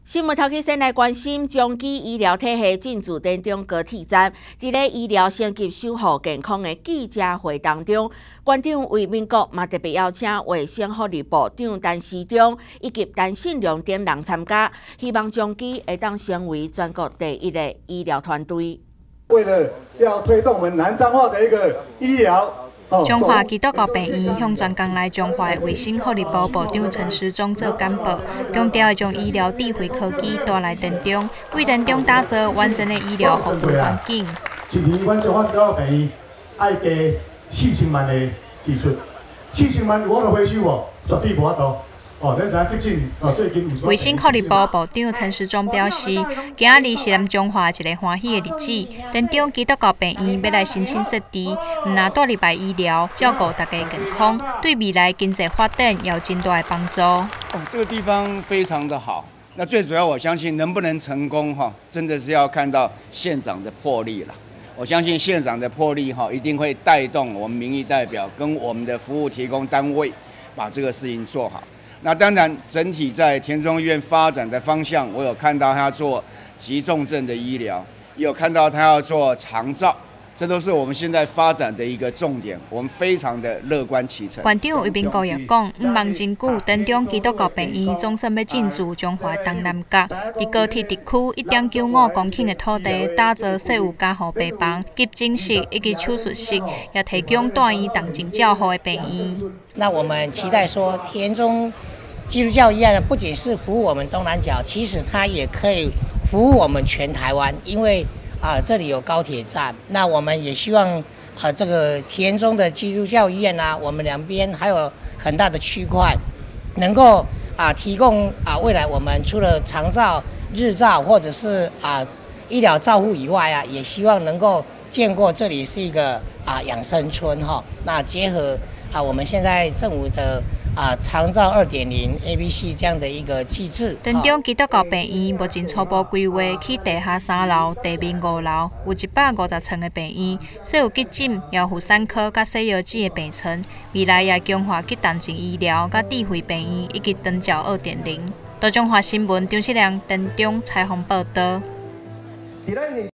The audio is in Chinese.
新闻头起先来关心中基医疗体系进驻台中高铁站，伫咧医疗升级守护健康的记者会当中，馆长魏明国嘛特别邀请卫生福利部长陈时中以及陈信良等人参加，希望中基会当成为全国第一个医疗团队。 为了要推动我们南彰化的一个医疗。 中华基督教病院向专工来中华的卫生福利部部长陈时中做简报，强调会将医疗智慧科技带来台中，为台中打造完整的医疗服务环境。 一年，阮中华基督教病院爱加4000万的支出，4000万我就回收哦，绝对无法度。 卫生福利部部长陈时中表示，今日是咱中华一个欢喜的日子。台中基督教病院要来申请设置，唔但带入来医疗，照顾大家健康，对未来经济发展有真大的帮助。 这个地方非常的好。那最主要，我相信能不能成功真的是要看到县长的魄力了。我相信县长的魄力一定会带动我们民意代表跟我们的服务提供单位，把这个事情做好。 那当然，整体在田中医院发展的方向，我有看到他要做急重症的医疗，也有看到他要做长照，这都是我们现在发展的一个重点，我们非常的乐观其成。 馆长魏明国也讲，唔望真久，台中基督教病院总算要进驻中华东南角，伫高铁地区1.95公顷的土地，打造细有加护病房、急诊室以及手术室，也提供大医动静较好的病院。 那我们期待说，田中 基督教医院呢，不仅是服务我们东南角，其实它也可以服务我们全台湾，因为这里有高铁站。那我们也希望这个田中的基督教医院啊，我们两边还有很大的区块，能够提供未来我们除了长照、日照或者是医疗照护以外也希望能够建构这里是一个养生村那结合我们现在政府的 长照2.0 ABC 这样的一个机制。 台中基督教病院目前初步规划去地下3楼、地面5楼，有150床的病院，设有急诊、药妇产科、甲洗药剂的病床。未来也强化急动症医疗、甲智慧病院以及长照2.0。大中华新闻张世良台中采访报道。